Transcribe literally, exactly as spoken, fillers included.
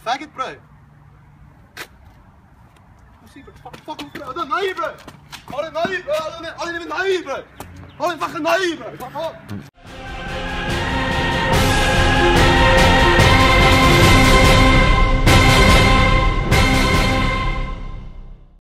faggot, bro. See, bro. Fuck, fuck off, bro. I don't know you, bro. I don't know you, bro. I don't, I don't even know you, bro. I don't fucking know you, bro. Fuck off.